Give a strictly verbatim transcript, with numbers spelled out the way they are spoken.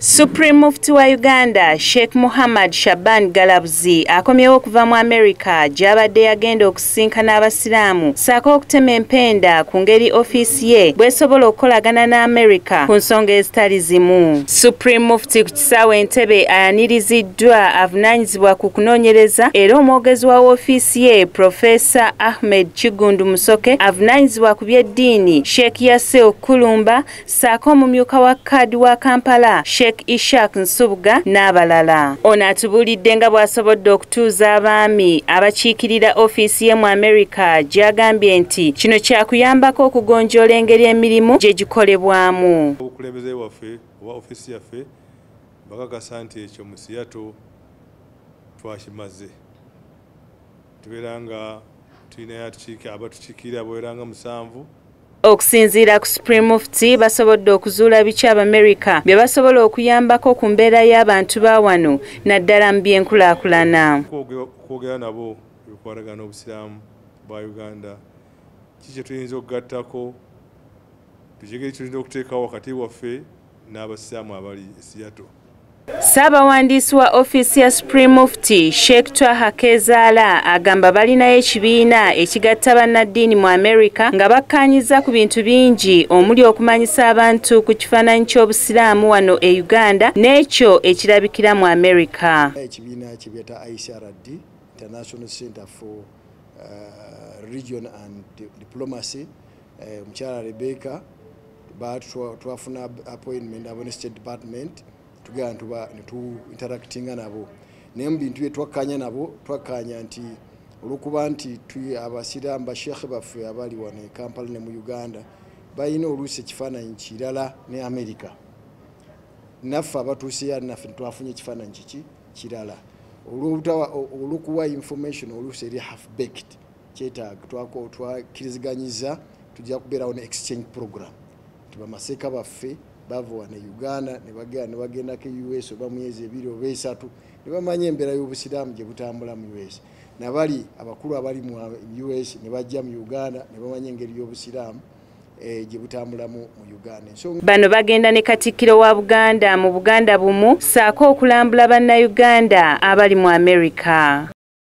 Supreme Mufti wa Uganda, Sheikh Muhammad Shaban Galabuzi, akomyeewo okuva mu America, gy'abadde yagenda okusinkana abasiraamu, ssaako okutema empenda ku ngeri ofiisi ye bw'esobola okukolagana ne America ku nsonga ezitali zimu. Supreme Mufti ku kisaawe Entebbe ayaniriziddwa avunaanyizibwa ku kunoonyereza era omwogezi wa ofiisi ye Professor Ahmed Kigundu Musoke avunaanyizibwa ku by'eddiini Sheikh Yasse Okulumba, ssaako omumyuka wa kkaadi wa Kampala Sheikh Ishak Nsubuga n'abalala. Ono atubulidde nga bw'asobodde okutuuza abaami abakiikirira ofiisi ye mu America gy'agambye nti kino kyakuyambako okugonjoola engeri emirimu gye gikolebwamu. Obukulembeze waffe oba ofiisi yaffe bakakasa nti ekyo mu Seattle twakimaze. Tubeera nga tulina abatukiikirira babeera nga musanvu. Okusinziira ku Supreme Mufti basobodde okuzuula biki Abamerica bye basobola okuyambako ku mbeera y'abantu ba wano naddala mu by'enkulaakulana. Okwogera nabo ebikwatagana n'obusiraamu bwa Uganda kiki kye tuyinza okugattako tukigeri tulina okuteekawo wakati waffe n'abasiraamu abali e Seattle. Ssaabawandiisi wa ofiisi ya Supreme Mufti Sheikh Twaha Kezaala agamba balinayo ekibiina ekigatta bannaddiini mu America nga bakkaanyiza ku bintu bingi omuli okumanyisa abantu ku kifaananyi ky'obusiraamu wano e Uganda n'ekyo ekirabikira mu America. Ekibiina kibyeta I C R D, International Center for uh, Region and Diplomacy, Mukyala uh, Rebecca twafuna appointment abo ne State Department tugenda tuba netu interactinga nabo naye mu bintu bye twakkanya nabo twakkanya nti olwokuba nti abasiraamu basheekhe baffe abali wano e Kampala ne mu Uganda balina oluusi ekifaananyi kirala ne America, naffe abatuuse ya naffe twafunye ekifaananyi kiki kirala olwokuwa information oluusi eri half baked kyetaaga twakkirizganyiza tujja kubeerawo ne exchange program tibamaseeka baffe bava wano Uganda ne bagenda ne bagenda ke U S oba myezi ebiri oba esatu ne bamanya embeera y'obusiraamu gye butambula mu U S, nabali abakulu abali mu U S ne bajja mu Uganda ne bamanya engeri y'obusiraamu eh, gye butambula mu Uganda. So, bano bagenda ne Katikkiro wa Buganda mu Buganda bumu ssaako okulambula bannayuganda abali mu America.